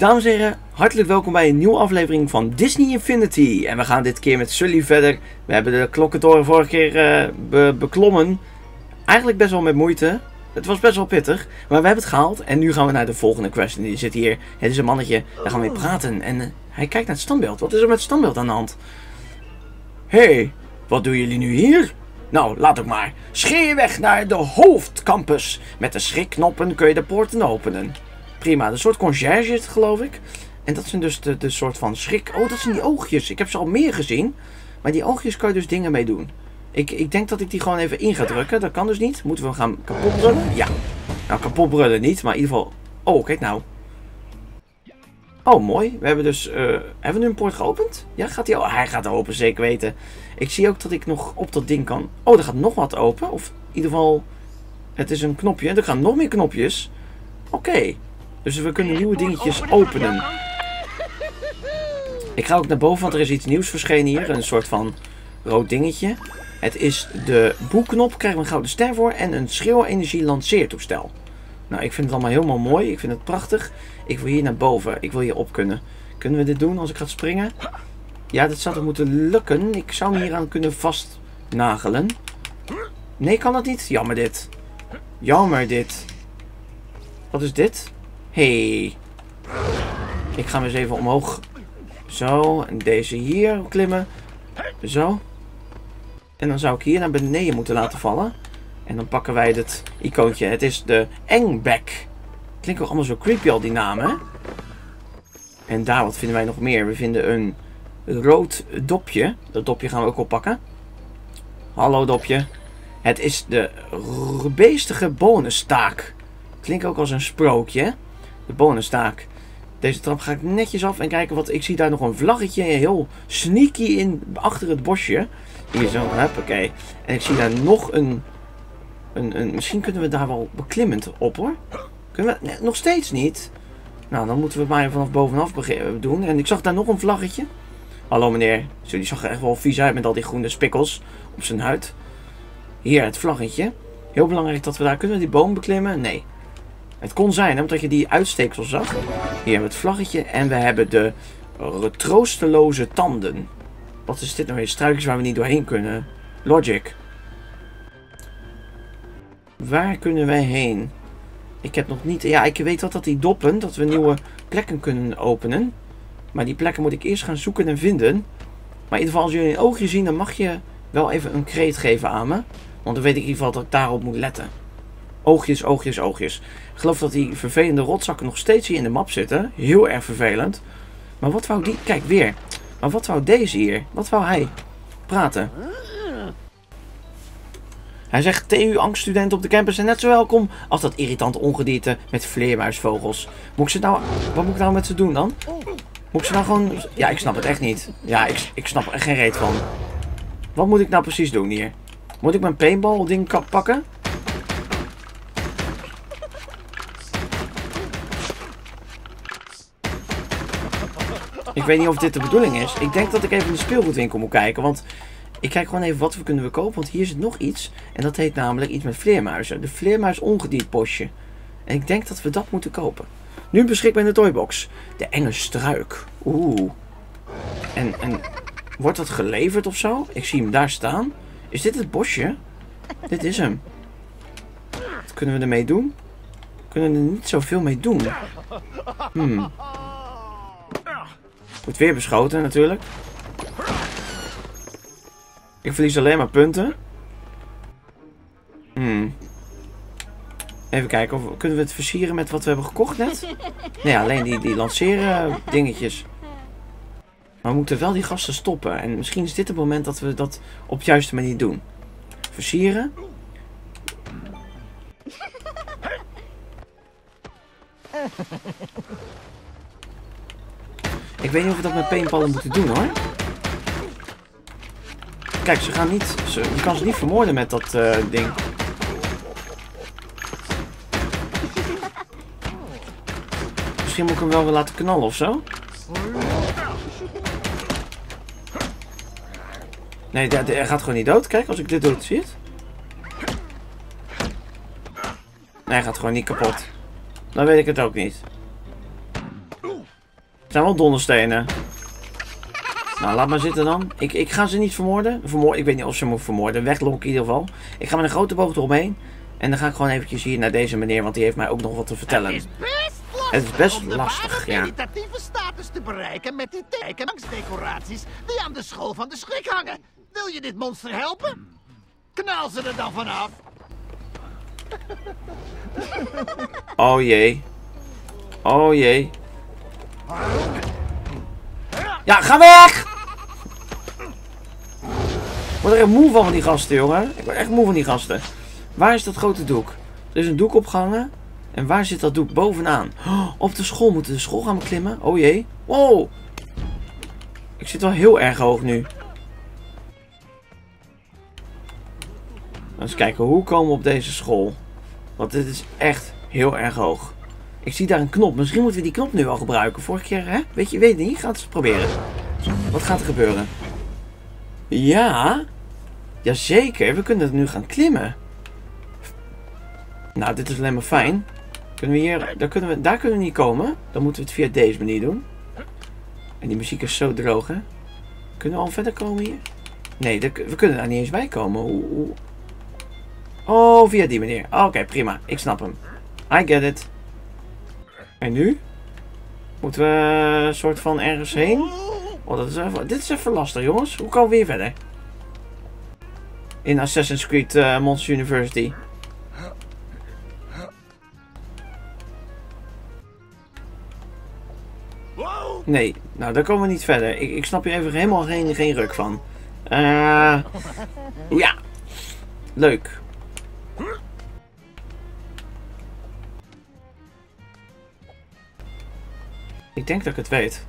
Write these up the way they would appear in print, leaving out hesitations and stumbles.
Dames en heren, hartelijk welkom bij een nieuwe aflevering van Disney Infinity. En we gaan dit keer met Sully verder. We hebben de klokkentoren vorige keer beklommen. Eigenlijk best wel met moeite. Het was best wel pittig, maar we hebben het gehaald. En nu gaan we naar de volgende quest. En die zit hier. Het is een mannetje, daar gaan we mee praten. En hij kijkt naar het standbeeld. Wat is er met het standbeeld aan de hand? Hé, wat doen jullie nu hier? Nou, laat ook maar. Scheer weg naar de hoofdcampus. Met de schrikknoppen kun je de poorten openen. Prima, de soort conciërge is het, geloof ik. En dat zijn dus de soort van schrik... Oh, dat zijn die oogjes. Ik heb ze al meer gezien. Maar die oogjes kan je dus dingen mee doen. Ik denk dat ik die gewoon even in ga drukken. Dat kan dus niet. Moeten we gaan kapot brullen? Ja. Nou, kapot brullen niet, maar in ieder geval... Oh, kijk nou. Oh, mooi. We hebben dus... hebben we nu een poort geopend? Ja, gaat hij... Oh, hij gaat open, zeker weten. Ik zie ook dat ik nog op dat ding kan... Oh, er gaat nog wat open. Of in ieder geval... Het is een knopje. Er gaan nog meer knopjes. Oké. Dus we kunnen nieuwe dingetjes openen. Ik ga ook naar boven, want er is iets nieuws verschenen hier. Een soort van rood dingetje. Het is de boekknop. Krijgen we een gouden ster voor. En een schreeuwenergie lanceertoestel. Nou, ik vind het allemaal helemaal mooi. Ik vind het prachtig. Ik wil hier naar boven. Ik wil hier op kunnen. Kunnen we dit doen als ik ga springen? Ja, dat zou toch moeten lukken. Ik zou me hier aan kunnen vastnagelen. Nee, kan dat niet? Jammer dit. Jammer dit. Wat is dit? Hey. Ik ga hem eens even omhoog. Zo. En deze hier klimmen. Zo. En dan zou ik hier naar beneden moeten laten vallen. En dan pakken wij dit icoontje. Het is de Engback. Klinkt ook allemaal zo creepy al die namen, hè? En daar, wat vinden wij nog meer? We vinden een rood dopje. Dat dopje gaan we ook oppakken. Hallo dopje. Het is de beestige bonenstaak. Klinkt ook als een sprookje. De bonenstaak. Deze trap ga ik netjes af en kijken wat... Ik zie daar nog een vlaggetje heel sneaky in achter het bosje. Hier zo, oké. En ik zie daar nog een... Misschien kunnen we daar wel beklimmend op, hoor. Kunnen we... Nee, nog steeds niet. Nou, dan moeten we het maar vanaf bovenaf doen. En ik zag daar nog een vlaggetje. Hallo meneer. Zo, die zag er echt wel vies uit met al die groene spikkels op zijn huid. Hier, het vlaggetje. Heel belangrijk dat we daar... Kunnen we die boom beklimmen? Nee. Het kon zijn, hè, omdat je die uitsteeksel zag. Hier hebben we het vlaggetje. En we hebben de troosteloze tanden. Wat is dit nou weer? Struikjes waar we niet doorheen kunnen. Logic. Waar kunnen wij heen? Ik heb nog niet... Ja, ik weet wel dat die doppen, dat we nieuwe plekken kunnen openen. Maar die plekken moet ik eerst gaan zoeken en vinden. Maar in ieder geval, als jullie een oogje zien, dan mag je wel even een kreet geven aan me. Want dan weet ik in ieder geval dat ik daarop moet letten. Oogjes, oogjes, oogjes. Ik geloof dat die vervelende rotzakken nog steeds hier in de map zitten. Heel erg vervelend. Maar wat wou die... Kijk, weer. Maar wat wou deze hier? Wat wou hij? Praten. Hij zegt, TU-angststudenten op de campus zijn net zo welkom als dat irritante ongedierte met vleermuisvogels. Wat moet ik nou met ze doen dan? Moet ik ze nou gewoon... Ja, ik snap het echt niet. Ja, ik snap er geen reet van. Wat moet ik nou precies doen hier? Moet ik mijn paintball ding pakken? Ik weet niet of dit de bedoeling is. Ik denk dat ik even in de speelgoedwinkel moet kijken. Want ik kijk gewoon even wat we kunnen kopen. Want hier zit nog iets. En dat heet namelijk iets met vleermuizen. De vleermuis ongediert-postje. En ik denk dat we dat moeten kopen. Nu beschikbaar in de toybox. De enge struik. Oeh. En wordt dat geleverd of zo? Ik zie hem daar staan. Is dit het bosje? Dit is hem. Wat kunnen we ermee doen? We kunnen er niet zoveel mee doen. Wordt weer beschoten natuurlijk. Ik verlies alleen maar punten. Even kijken, kunnen we het versieren met wat we hebben gekocht net? Nee, alleen die lanceren dingetjes. Maar we moeten wel die gasten stoppen. En misschien is dit het moment dat we dat op de juiste manier doen. Versieren. Ik weet niet of we dat met paintballen moeten doen, hoor. Kijk, ze gaan niet... Je kan ze niet vermoorden met dat ding. Misschien moet ik hem wel weer laten knallen of zo. Nee, hij gaat gewoon niet dood. Kijk, als ik dit doe, zie je het? Nee, hij gaat gewoon niet kapot. Dan weet ik het ook niet. zijn wel donderstenen. Nou, laat maar zitten dan. Ik ga ze niet vermoorden. Ik weet niet of ze me vermoorden. Weglonken in ieder geval. Ik ga met een grote boog eromheen. En dan ga ik gewoon eventjes hier naar deze meneer. Want die heeft mij ook nog wat te vertellen. Het is best lastig, ja. Meditatieve status te bereiken met die tekendecoraties die aan de school van de schrik hangen. Wil je dit monster helpen? Knal ze er dan vanaf. Oh jee. Oh jee. Ja, ga weg! Ik word er echt moe van die gasten, jongen. Ik word echt moe van die gasten. Waar is dat grote doek? Er is een doek opgehangen. En waar zit dat doek? Bovenaan. Oh, op de school. Moeten we de school gaan beklimmen? Oh jee. Wow. Ik zit wel heel erg hoog nu. Eens kijken. Hoe komen we op deze school? Want dit is echt heel erg hoog. Ik zie daar een knop. Misschien moeten we die knop nu wel gebruiken. Vorige keer, hè? Weet je het niet? Ga het eens proberen. Wat gaat er gebeuren? Ja. Jazeker. We kunnen het nu gaan klimmen. Nou, dit is alleen maar fijn. Kunnen we hier... Daar kunnen we niet komen. Dan moeten we het via deze manier doen. En die muziek is zo droog, hè? Kunnen we al verder komen hier? Nee, we kunnen daar niet eens bij komen. Hoe... Oh, via die manier. Oké, prima. Ik snap hem. I get it. En nu? Moeten we een soort van ergens heen? Oh, dit is even lastig, jongens. Hoe komen we hier verder? In Assassin's Creed Monsters University. Nee, nou daar komen we niet verder. Ik snap hier even helemaal geen ruk van. Ja. Leuk. Ik denk dat ik het weet.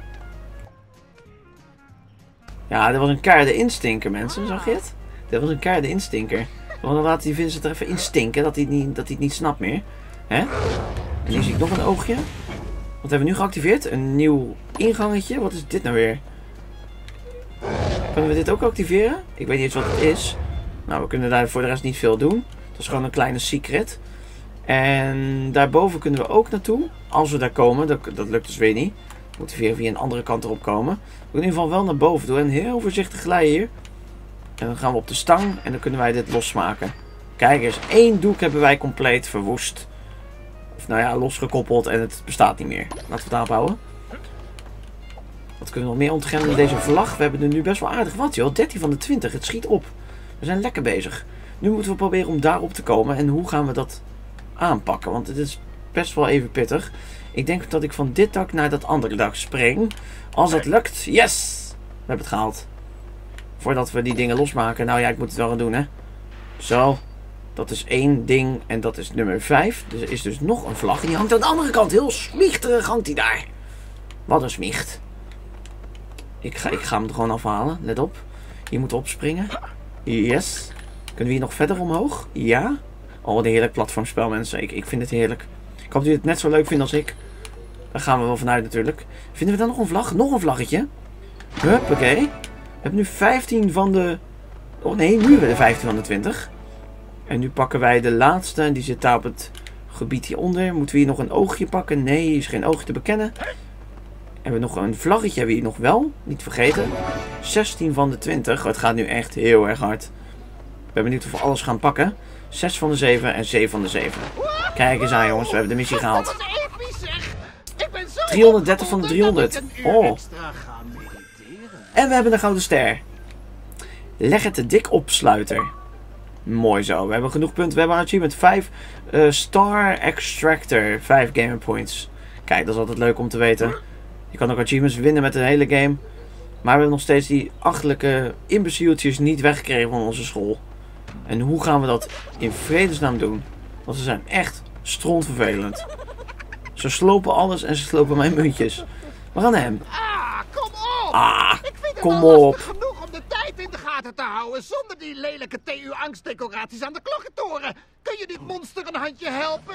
Ja, dat was een keiharde instinker, mensen. Zag je het? Dat was een keiharde instinker. Want dan laat die Vincent er even instinken dat hij het niet snapt meer. Hè? En hier zie ik nog een oogje. Wat hebben we nu geactiveerd? Een nieuw ingangetje. Wat is dit nou weer? Kunnen we dit ook activeren? Ik weet niet eens wat het is. Nou, we kunnen daar voor de rest niet veel doen. Dat is gewoon een kleine secret. En daarboven kunnen we ook naartoe. Als we daar komen. Dat lukt dus weer niet. We moeten weer via een andere kant erop komen. We kunnen in ieder geval wel naar boven doen. En heel voorzichtig glijden hier. En dan gaan we op de stang. En dan kunnen wij dit losmaken. Kijk eens. 1 doek hebben wij compleet verwoest. Of nou ja, losgekoppeld. En het bestaat niet meer. Laten we het daarop houden. Wat kunnen we nog meer ontkennen met deze vlag? We hebben er nu best wel aardig wat, joh. 13 van de 20. Het schiet op. We zijn lekker bezig. Nu moeten we proberen om daarop te komen. En hoe gaan we dat aanpakken? Want het is best wel even pittig. Ik denk dat ik van dit dak naar dat andere dak spring. Als dat lukt. Yes! We hebben het gehaald. Voordat we die dingen losmaken. Nou ja, ik moet het wel gaan doen, hè. Zo. Dat is 1 ding. En dat is nummer 5. Dus er is dus nog een vlag. En die hangt aan de andere kant. Heel smichterig hangt die daar. Wat een smiecht. Ik ga hem er gewoon afhalen. Let op. Hier moeten we opspringen. Yes. Kunnen we hier nog verder omhoog? Ja. Oh, wat een heerlijk platformspel, mensen. Ik vind het heerlijk. Ik hoop dat jullie het net zo leuk vinden als ik. Daar gaan we wel vanuit natuurlijk. Vinden we dan nog een vlag? Nog een vlaggetje. Huppakee. We hebben nu 15 van de... Oh nee, nu hebben we de 15 van de 20. En nu pakken wij de laatste. En die zit daar op het gebied hieronder. Moeten we hier nog een oogje pakken? Nee, hier is geen oogje te bekennen. Hebben we nog een vlaggetje? Hebben we hier nog wel? Niet vergeten. 16 van de 20. Het gaat nu echt heel erg hard. Ik ben benieuwd of we alles gaan pakken. 6 van de 7 en 7 van de 7. Kijk eens aan, jongens. We hebben de missie gehaald. 330 van de 300. Oh. En we hebben een gouden ster. Leg het te dik op, sluiter. Mooi zo. We hebben genoeg punten. We hebben een achievement 5. Star Extractor. 5 gamer points. Kijk, dat is altijd leuk om te weten. Je kan ook achievements winnen met een hele game. Maar we hebben nog steeds die achterlijke imbecieltjes niet weggekregen van onze school. En hoe gaan we dat in vredesnaam doen? Want ze zijn echt strontvervelend. Ze slopen alles en ze slopen mijn muntjes. We gaan naar hem. Kom op! Ik vind het kom op! Genoeg om de tijd in de gaten te houden zonder die lelijke TU-angstdecoraties aan de klokkentoren. Kun je dit monster een handje helpen?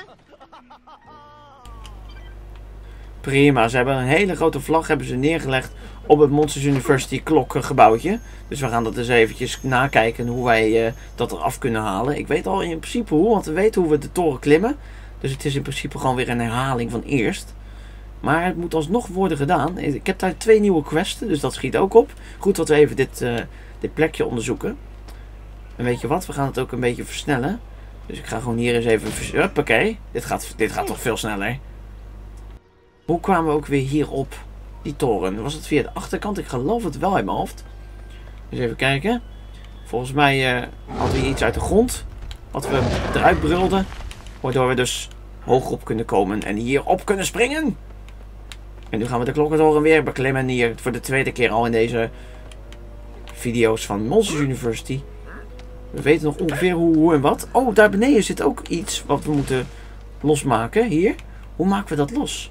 Prima, ze hebben een hele grote vlag hebben ze neergelegd op het Monsters University klokgebouwtje. Dus we gaan dat eens eventjes nakijken hoe wij dat eraf kunnen halen. Ik weet al in principe hoe, want we weten hoe we de toren klimmen. Dus het is in principe gewoon weer een herhaling van eerst. Maar het moet alsnog worden gedaan. Ik heb daar 2 nieuwe questen, dus dat schiet ook op. Goed dat we even dit plekje onderzoeken. En weet je wat, we gaan het ook een beetje versnellen. Dus ik ga gewoon hier eens even... Huppakee, dit gaat toch veel sneller. Hoe kwamen we ook weer hier op die toren? Was het via de achterkant? Ik geloof het wel in mijn hoofd. Dus even kijken. Volgens mij hadden we iets uit de grond. Wat we eruit brulden. Waardoor we dus hoger op kunnen komen. En hier op kunnen springen. En nu gaan we de klokkentoren weer beklimmen. Hier voor de 2e keer al in deze video's van Monsters University. We weten nog ongeveer hoe en wat. Oh, daar beneden zit ook iets wat we moeten losmaken. Hier. Hoe maken we dat los?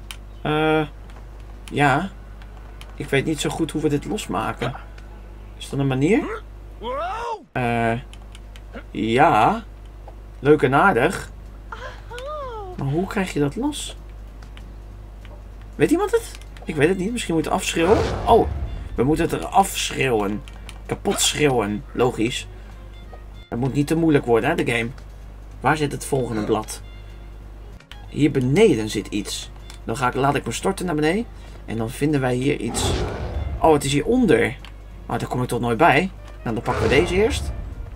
Ja. Ik weet niet zo goed hoe we dit losmaken. Is dat een manier? Ja. Leuk en aardig. Maar hoe krijg je dat los? Weet iemand het? Ik weet het niet. Misschien moeten we afschreeuwen. Oh, we moeten het eraf schreeuwen. Kapot schreeuwen. Logisch. Het moet niet te moeilijk worden, hè, de game. Waar zit het volgende blad? Hier beneden zit iets. Dan laat ik me storten naar beneden. En dan vinden wij hier iets. Oh, het is hieronder. Maar daar kom ik toch nooit bij. Nou, dan pakken we deze eerst.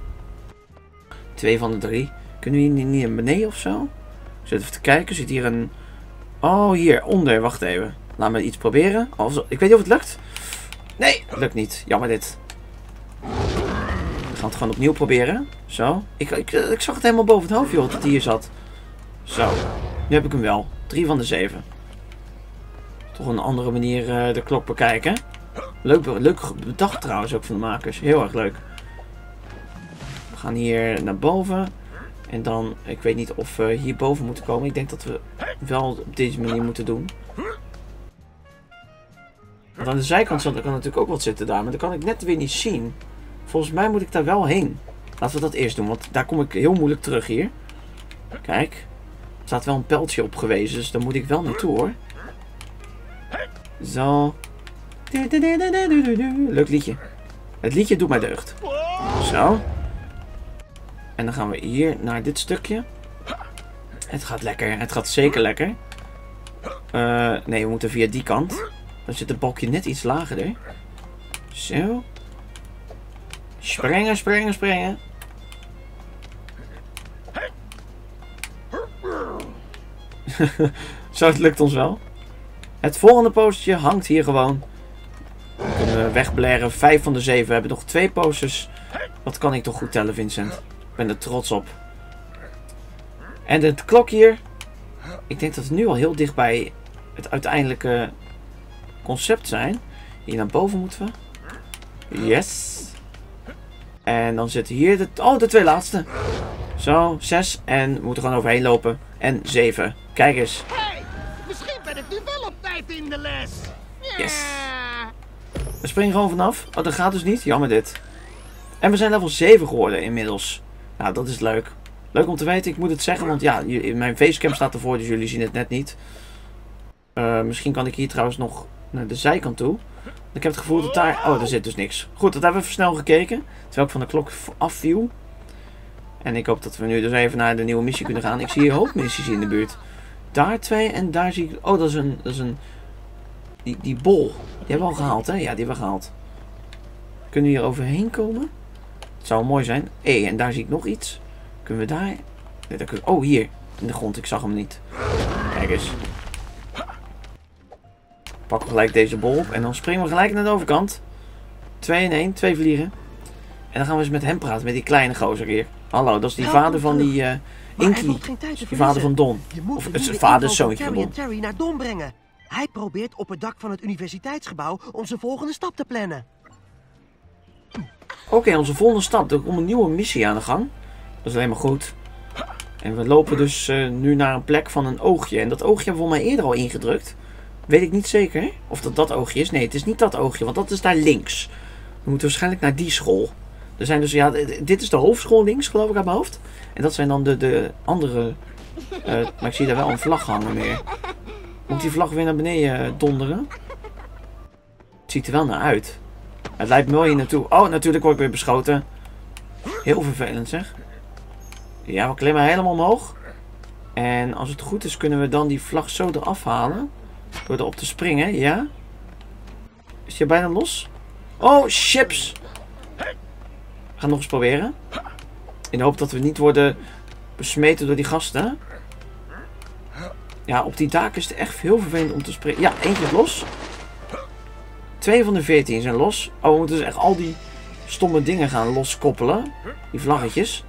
2 van de 3. Kunnen we hier niet naar beneden of zo? Ik zit even te kijken. Zit hier een... Oh, hieronder. Wacht even. Laat me iets proberen. Oh, ik weet niet of het lukt. Nee, het lukt niet. Jammer dit. We gaan het gewoon opnieuw proberen. Zo. Ik zag het helemaal boven het hoofd, joh, dat het hier zat. Zo. Nu heb ik hem wel. 3 van de 7. Toch een andere manier de klok bekijken. Leuk bedacht trouwens ook van de makers. Heel erg leuk. We gaan hier naar boven. En dan, ik weet niet of we hierboven moeten komen. Ik denk dat we wel op deze manier moeten doen. Want aan de zijkant kan natuurlijk ook wat zitten daar. Maar dat kan ik net weer niet zien. Volgens mij moet ik daar wel heen. Laten we dat eerst doen. Want daar kom ik heel moeilijk terug hier. Kijk. Er staat wel een pijltje op gewezen. Dus daar moet ik wel naartoe, hoor. Zo. Leuk liedje. Het liedje doet mij deugd. Zo. En dan gaan we hier naar dit stukje. Het gaat lekker. Het gaat zeker lekker. Nee, we moeten via die kant. Dan zit het balkje net iets lager. Zo. Springen, springen, springen. Zo, het lukt ons wel. Het volgende postertje hangt hier gewoon. Dan kunnen we wegblaren. 5 van de 7. We hebben nog 2 posters. Wat kan ik toch goed tellen, Vincent? Ik ben er trots op. En de klok hier. Ik denk dat we nu al heel dicht bij het uiteindelijke concept zijn. Hier naar boven moeten we. Yes. En dan zitten hier de 2 laatste. Zo, 6. En we moeten gewoon overheen lopen. En 7. Kijk eens. Hey, misschien ben ik nu wel op tijd in de les. Yes. We springen gewoon vanaf. Oh, dat gaat dus niet. Jammer dit. En we zijn level 7 geworden inmiddels. Nou, dat is leuk. Leuk om te weten. Ik moet het zeggen, want ja, mijn facecam staat ervoor, dus jullie zien het net niet. Misschien kan ik hier trouwens nog naar de zijkant toe. Ik heb het gevoel dat daar... Oh, daar zit dus niks. Goed, dat hebben we even snel gekeken. Terwijl ik van de klok afviel. En ik hoop dat we nu dus even naar de nieuwe missie kunnen gaan. Ik zie hier hoofdmissies in de buurt. Daar 2 en daar zie ik... Oh, dat is een... Die bol. Die hebben we al gehaald, hè? Ja, die hebben we gehaald. Kunnen we hier overheen komen? Het zou mooi zijn. Hé, en daar zie ik nog iets. Kunnen we daar... Nee, daar kunnen... Oh, hier. In de grond. Ik zag hem niet. Kijk eens. Pakken we gelijk deze bol op. En dan springen we gelijk naar de overkant. 2 in 1. 2 vliegen. En dan gaan we eens met hem praten. Met die kleine gozer hier. Hallo, dat is die vader van die Inky. Die vader van Don. Of het is vader zoontje van Don. Terry naar Don brengen. Hij probeert op het dak van het universiteitsgebouw onze volgende stap te plannen. Oké, onze volgende stap. Er komt een nieuwe missie aan de gang. Dat is alleen maar goed. En we lopen dus nu naar een plek van een oogje. En dat oogje hebben we volgens mij eerder al ingedrukt. Weet ik niet zeker of dat oogje is. Nee, het is niet dat oogje, want dat is daar links. We moeten waarschijnlijk naar die school. Er zijn dus, ja, dit is de hoofdschool links, geloof ik, aan mijn hoofd. En dat zijn dan de andere... maar ik zie daar wel een vlag hangen meer. Moet die vlag weer naar beneden donderen? Het ziet er wel naar uit. Het lijkt me wel hier naartoe. Oh, natuurlijk word ik weer beschoten. Heel vervelend, zeg. Ja, we klimmen helemaal omhoog. En als het goed is, kunnen we dan die vlag zo eraf halen. Door erop te springen, ja. Is hij bijna los? Oh, chips! We gaan nog eens proberen. In de hoop dat we niet worden besmeten door die gasten. Ja, op die daken is het echt heel vervelend om te springen. Ja, eentje is los. 2 van de 14 zijn los. Oh, we moeten dus echt al die stomme dingen gaan loskoppelen. Die vlaggetjes.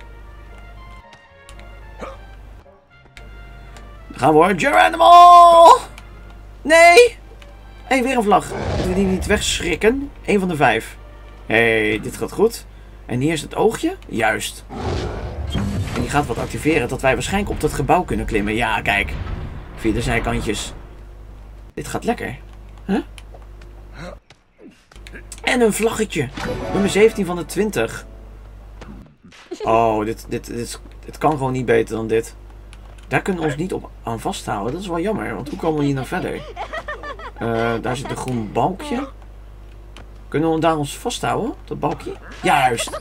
Dan gaan we hoor. Geranimal! Nee! Hé, weer een vlag. Moeten we die niet wegschrikken? 1 van de 5. Hé, dit gaat goed. En hier is het oogje. Juist. En die gaat wat activeren dat wij waarschijnlijk op dat gebouw kunnen klimmen. Ja, kijk. Via de zijkantjes. Dit gaat lekker. Huh? En een vlaggetje. Nummer 17 van de 20. Oh, dit kan gewoon niet beter dan dit. Daar kunnen we ons niet op aan vasthouden. Dat is wel jammer, want hoe komen we hier nou verder? Daar zit een groen balkje. Kunnen we daar ons vasthouden? Dat balkje? Juist.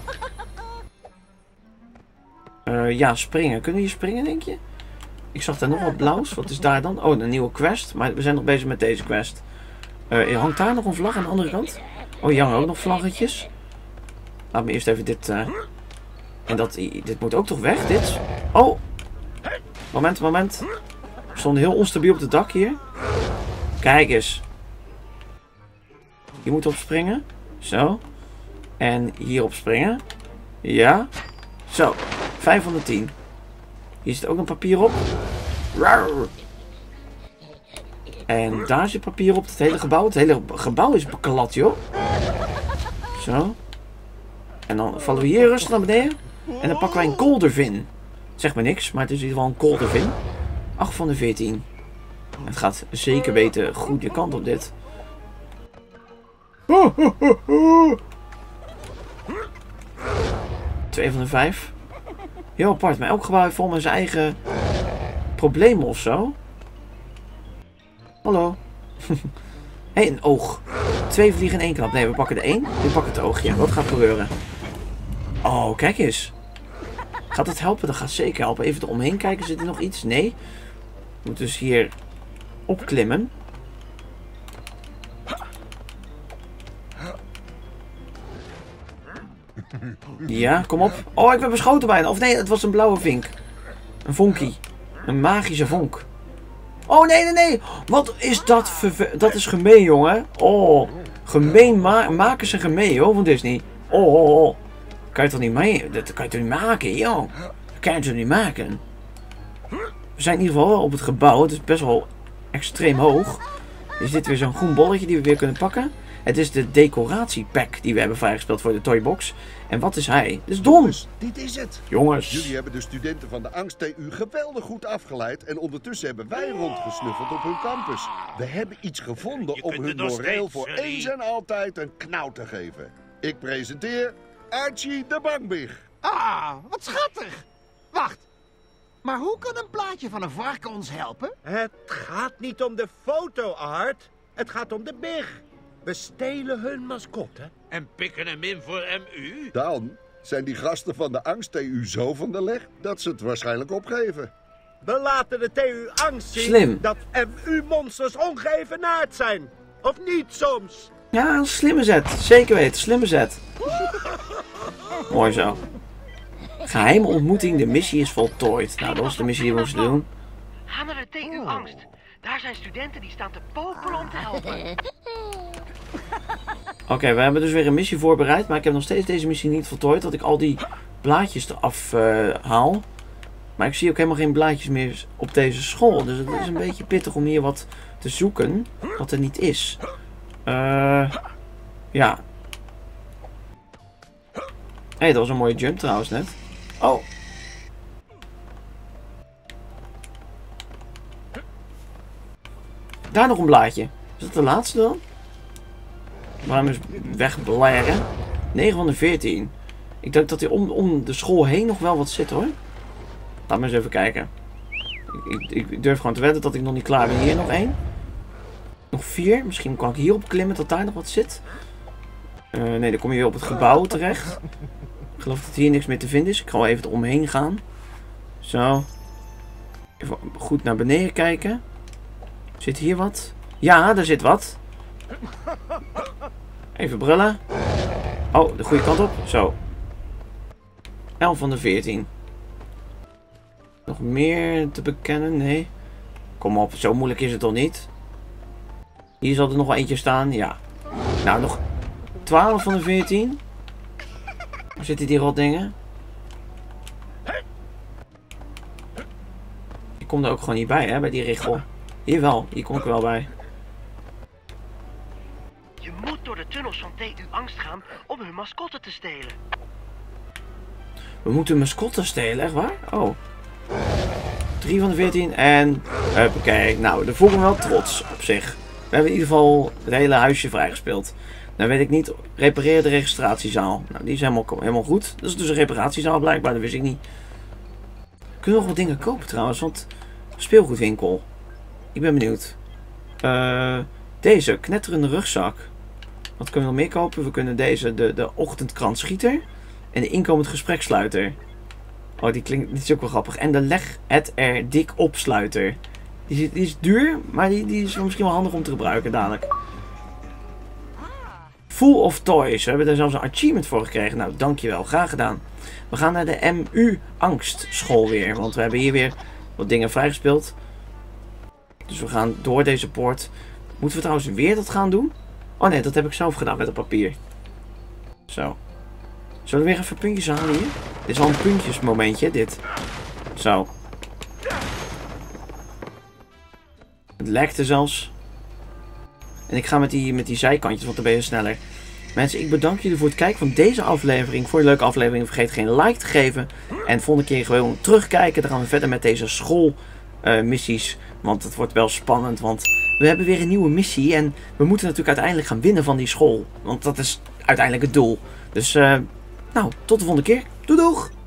Ja, springen. Kunnen we hier springen, denk je? Ik zag daar nog wat blauws. Wat is daar dan? Oh, een nieuwe quest. Maar we zijn nog bezig met deze quest. Hangt daar nog een vlag aan de andere kant? Oh, hier hangen ook nog vlaggetjes. Laat me eerst even dit... En dit moet ook toch weg, dit? Oh! Moment. We stonden heel onstabiel op het dak hier. Kijk eens. Hier moet op springen. Zo. En hierop springen. Ja. Zo. 5 van de 10. Hier zit ook nog papier op. En daar zit papier op. Het hele gebouw. Het hele gebouw is beklad, joh. Zo. En dan vallen we hier rustig naar beneden. En dan pakken wij een koldervin. Zeg maar niks, maar het is in ieder geval een koldervin. 8 van de 14. Het gaat zeker weten de goede kant op dit. 2 van de 5. Heel apart, maar elk gebouw heeft volgens mij zijn eigen problemen of zo. Hallo. Hé, een oog. 2 vliegen in 1 klap. Nee, we pakken de 1. We pakken het oogje. Wat gaat gebeuren? Oh, kijk eens. Gaat dat helpen? Dat gaat zeker helpen. Even eromheen kijken. Zit er nog iets? Nee. We moeten dus hier opklimmen. Ja, kom op. Oh, ik ben beschoten bijna. Of nee, het was een blauwe vink. Een vonkie. Een magische vonk. Oh, nee. Wat is dat dat is gemeen, jongen. Oh, gemeen maken ze gemeen, hoor, van Disney. Oh. Kan je toch niet mee? Dat kan je toch niet maken, joh. Dat kan je toch niet maken. We zijn in ieder geval op het gebouw. Het is best wel extreem hoog. Er zit weer zo'n groen bolletje die we weer kunnen pakken. Het is de decoratiepack die we hebben vrijgespeeld voor de Toybox. En wat is hij? Dat is Don. Jongens, dit is het. Jongens. Jullie hebben de studenten van de Angst-TU geweldig goed afgeleid. En ondertussen hebben wij rondgesnuffeld op hun campus. We hebben iets gevonden om hun moreel voor eens en altijd een knauw te geven. Ik presenteer Archie de Bangbig. Ah, wat schattig. Wacht. Maar hoe kan een plaatje van een varken ons helpen? Het gaat niet om de foto, Art. Het gaat om de big. We stelen hun mascotte. En pikken hem in voor MU? Dan zijn die gasten van de Angst-TU zo van de leg dat ze het waarschijnlijk opgeven. We laten de TU Angst zien Slim. dat MU-monsters ongeëvenaard zijn. Of niet soms? Ja, een slimme zet. Zeker weten, slimme zet. Mooi zo. Geheime ontmoeting, de missie is voltooid. Nou, dat was de missie die we moesten doen. Ga naar de TU Angst. Daar zijn studenten die staan te popelen om te helpen. Oké, we hebben dus weer een missie voorbereid. Maar ik heb nog steeds deze missie niet voltooid. Dat ik al die blaadjes eraf haal. Maar ik zie ook helemaal geen blaadjes meer op deze school. Dus het is een beetje pittig om hier wat te zoeken. Wat er niet is. Ja. Hé, dat was een mooie jump trouwens net. Oh. Daar nog een blaadje. Is dat de laatste dan? Waarom is wegblaren? 9 van de 14. Ik denk dat hier om de school heen nog wel wat zit, hoor. Laat me eens even kijken. Ik durf gewoon te wedden dat ik nog niet klaar ben. Hier nog 1. Nog 4. Misschien kan ik hierop klimmen dat daar nog wat zit. Nee, dan kom je weer op het gebouw terecht. Ik geloof dat hier niks meer te vinden is. Ik ga wel even eromheen gaan. Zo. Even goed naar beneden kijken. Zit hier wat? Ja, daar zit wat. Even brullen. Oh, de goede kant op. Zo. 11 van de 14. Nog meer te bekennen? Nee. Kom op, zo moeilijk is het toch niet? Hier zal er nog wel eentje staan. Ja. Nou, nog 12 van de 14. Waar zitten die rotdingen? Ik kom er ook gewoon niet bij, hè, bij die richel. Hier wel, hier kom ik wel bij. Je moet door de tunnels van TU Angst gaan om hun mascotte te stelen. We moeten mascotte stelen, echt waar? Oh. 3 van de 14 en... Huppakee. Nou, daar voel ik me wel trots op zich. We hebben in ieder geval het hele huisje vrijgespeeld. Dan weet ik niet, repareer de registratiezaal. Nou, die is helemaal goed. Dat is dus een reparatiezaal blijkbaar, dat wist ik niet. Kunnen we nog wat dingen kopen trouwens, want... Speelgoedwinkel. Ik ben benieuwd. Deze, knetterende rugzak. Wat kunnen we nog meer kopen? We kunnen deze, de ochtendkrantschieter. En de inkomend gespreksluiter. Oh, die is ook wel grappig. En de leg het er dik opsluiter. Die is duur, maar die is misschien wel handig om te gebruiken dadelijk. Full of Toys. We hebben daar zelfs een achievement voor gekregen. Nou, dankjewel. Graag gedaan. We gaan naar de MU Angstschool weer. Want we hebben hier weer wat dingen vrijgespeeld. Dus we gaan door deze poort. Moeten we trouwens weer dat gaan doen? Oh nee, dat heb ik zelf gedaan met het papier. Zo. Zullen we weer even puntjes halen hier? Dit is al een puntjesmomentje, dit. Zo. Het lekte zelfs. En ik ga met die zijkantjes, want dan ben je sneller. Mensen, ik bedank jullie voor het kijken van deze aflevering. Voor een leuke aflevering. Vergeet geen like te geven. En volgende keer gewoon terugkijken. Dan gaan we verder met deze schoolmissies. Want het wordt wel spannend. Want we hebben weer een nieuwe missie. En we moeten natuurlijk uiteindelijk gaan winnen van die school. Want dat is uiteindelijk het doel. Dus, nou, tot de volgende keer. Doei doeg!